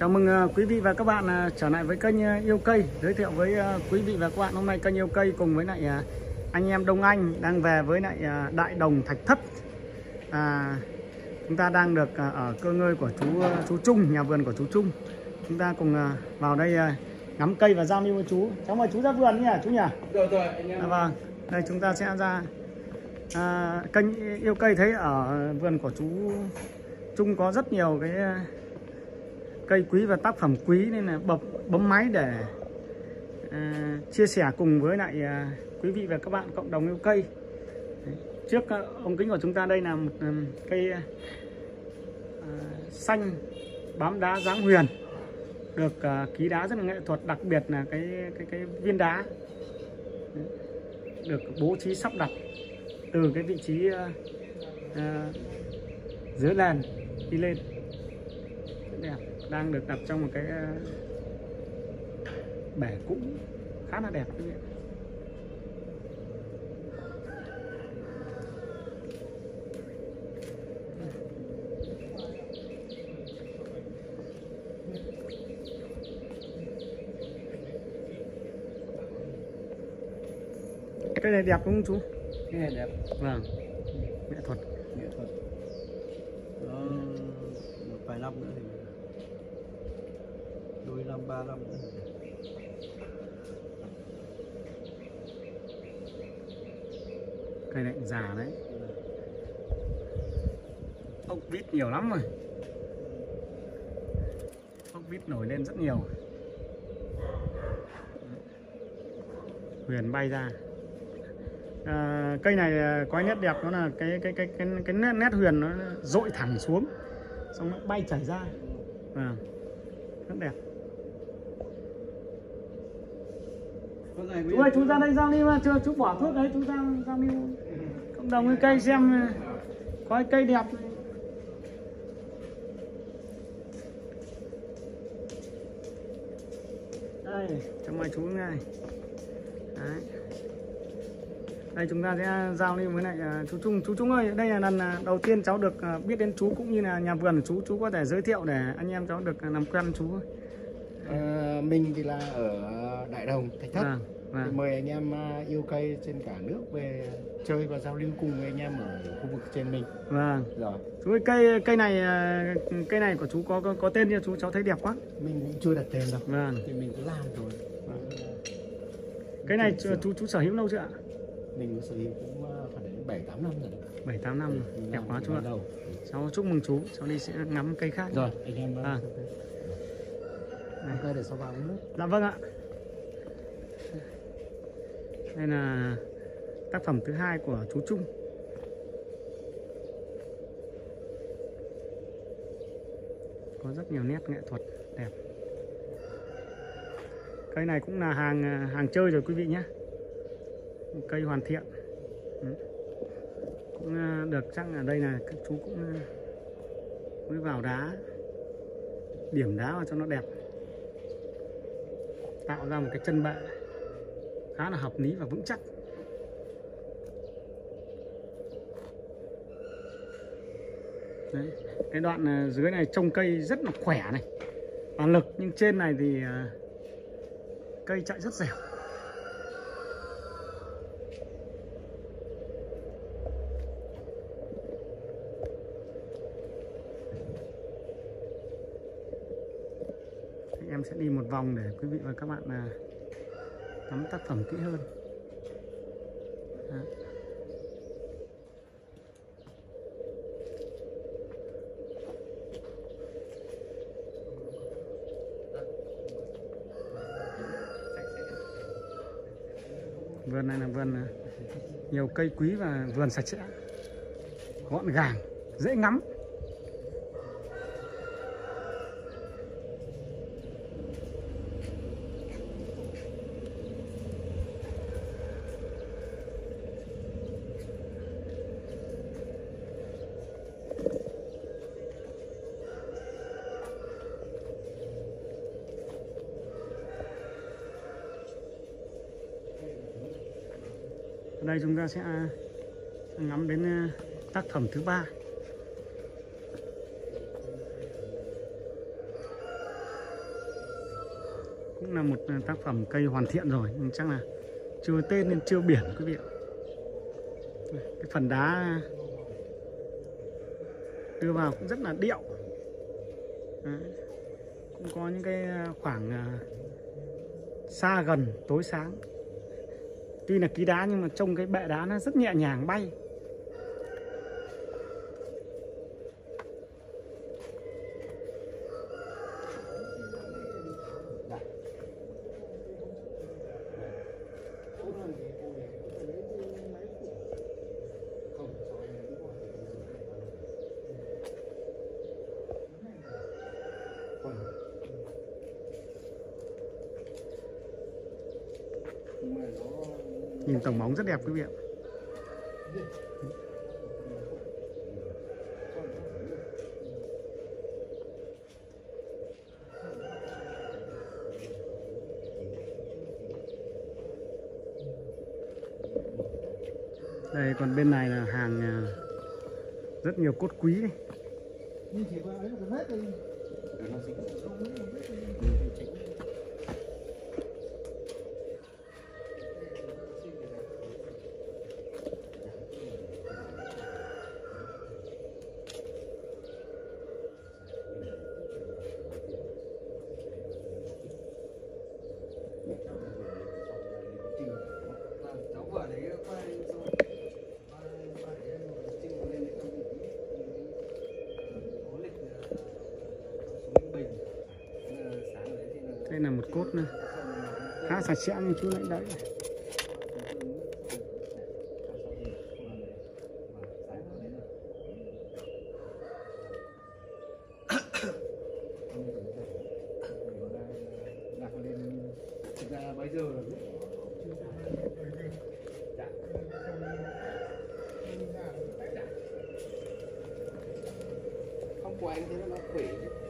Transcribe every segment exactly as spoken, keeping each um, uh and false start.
Chào mừng quý vị và các bạn trở lại với kênh Yêu Cây. Giới thiệu với quý vị và các bạn hôm nay kênh Yêu Cây cùng với lại anh em Đông Anh đang về với lại Đại Đồng Thạch Thất. à, Chúng ta đang được ở cơ ngơi của chú chú Trung, nhà vườn của chú Trung. Chúng ta cùng vào đây ngắm cây và giao lưu với chú. Cháu mời chú ra vườn nhỉ chú nhỉ? Rồi rồi anh em. À, vâng. Đây chúng ta sẽ ra à, kênh Yêu Cây. Thấy ở vườn của chú Trung có rất nhiều cái cây quý và tác phẩm quý, nên là bấm, bấm máy để à, chia sẻ cùng với lại à, quý vị và các bạn cộng đồng yêu cây. Đấy. Trước à, ống kính của chúng ta đây là một à, cây à, xanh bám đá dáng huyền, được à, ký đá rất là nghệ thuật, đặc biệt là cái cái cái viên đá. Đấy. Được bố trí sắp đặt từ cái vị trí à, à, dưới nền đi lên, rất đẹp. Đang được đặt trong một cái bể cũ khá là đẹp quý vị. Cái này đẹp đúng không chú? Cái này đẹp. Vâng, nghệ thuật. Nghệ thuật. Đó, một vài năm nữa thì đôi năm ba năm nữa. Cây này già đấy, ốc vít nhiều lắm rồi, ốc vít nổi lên rất nhiều, huyền bay ra. À, cây này có nét đẹp đó là cái cái cái cái cái nét, nét huyền nó dội thẳng xuống, xong nó bay chảy ra, à, rất đẹp. Chú ơi, chú ra đây giao lưu chưa? Chú bỏ thuốc đấy, chú ra giao lưu cộng đồng cái cây xem có cái cây đẹp. Đây, cho mời chú này. Đấy. Đây chúng ta sẽ giao lưu với lại chú Trung. Chú Trung ơi, đây là lần đầu tiên cháu được biết đến chú cũng như là nhà vườn của chú. Chú có thể giới thiệu để anh em cháu được làm quen chú. À, mình thì là ở Đại Đồng Thạch Thất. Vâng, vâng. Mời anh em yêu cây trên cả nước về chơi và giao lưu cùng với anh em ở khu vực trên mình. Vâng. Rồi. Chú ơi, cây cây này cây này của chú có có, có tên chưa chú? Cháu thấy đẹp quá. Mình cũng chưa đặt tên đâu. Vâng. Thì mình cứ làm rồi. Vâng. Cái này chú, chú chú sở hữu lâu chưa ạ? Mình sở hữu cũng phải đến bảy tám năm rồi. bảy tám năm rồi. Đẹp quá chú ạ. Cháu chúc mừng chú. Cháu đi sẽ ngắm cây khác. Rồi, anh em. À. Cây để sau vào nước. Dạ vâng ạ. Đây là tác phẩm thứ hai của chú Trung. Có rất nhiều nét nghệ thuật đẹp. Cây này cũng là hàng hàng chơi rồi quý vị nhé. Cây hoàn thiện. Cũng được, chắc ở đây là các chú cũng mới vào đá, điểm đá vào cho nó đẹp, tạo ra một cái chân bệ khá là hợp lý và vững chắc. Đấy. Cái đoạn dưới này trông cây rất là khỏe này, toàn lực, nhưng trên này thì cây chạy rất dẻo. Em sẽ đi một vòng để quý vị và các bạn ngắm tác phẩm kỹ hơn. Đó. Vườn này là vườn nhiều cây quý và vườn sạch sẽ, gọn gàng, dễ ngắm. Ở đây chúng ta sẽ ngắm đến tác phẩm thứ ba. cũng là một tác phẩm cây hoàn thiện rồi, nhưng chắc là chưa tên nên chưa biển quý vị ạ. Cái phần đá đưa vào cũng rất là điệu. Đấy. Cũng có những cái khoảng xa gần tối sáng. Tuy là ký đá nhưng mà trông cái bệ đá nó rất nhẹ nhàng bay. Nhìn tổng bóng rất đẹp quý vị ạ. Đây còn bên này là hàng rất nhiều cốt quý này. Đây là một cốt nữa, khá sạch sẽ như chú lãnh đấy. Bây giờ không của anh thế nó quỷ.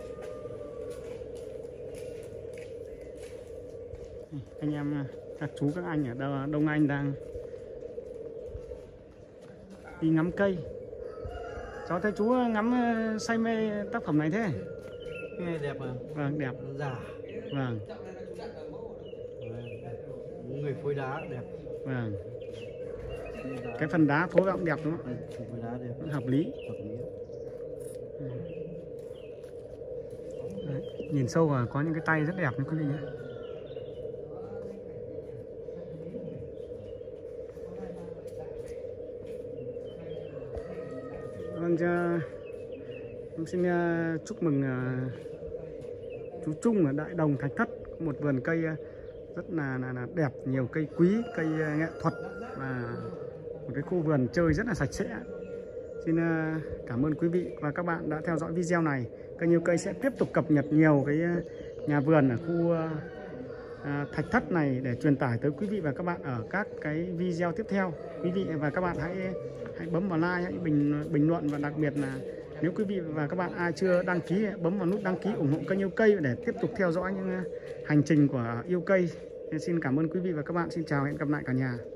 Anh em, các chú các anh ở đâu, Đông Anh đang đi ngắm cây. Cháu thấy chú ngắm say mê tác phẩm này thế? Cái này đẹp mà. Vâng, đẹp. Giả. Vâng. Người phối đá đẹp. Vâng. Cái phần đá phối vào cũng đẹp đúng không? Ừ, phối đá đẹp. Hợp lý. Hợp lý. Đấy. Nhìn sâu vào có những cái tay rất đẹp đấy quý vị nhé. Vâng, em xin chúc mừng chú Trung ở Đại Đồng Thạch Thất, một vườn cây rất là, là, là đẹp, nhiều cây quý, cây nghệ thuật và một cái khu vườn chơi rất là sạch sẽ. Xin cảm ơn quý vị và các bạn đã theo dõi video này. Kênh Yêu Cây sẽ tiếp tục cập nhật nhiều cái nhà vườn ở khu Thạch Thất này để truyền tải tới quý vị và các bạn ở các cái video tiếp theo. Quý vị và các bạn hãy hãy bấm vào like, hãy bình bình luận, và đặc biệt là nếu quý vị và các bạn ai chưa đăng ký, bấm vào nút đăng ký ủng hộ kênh Yêu Cây để tiếp tục theo dõi những hành trình của Yêu Cây. Xin cảm ơn quý vị và các bạn. Xin chào, hẹn gặp lại cả nhà.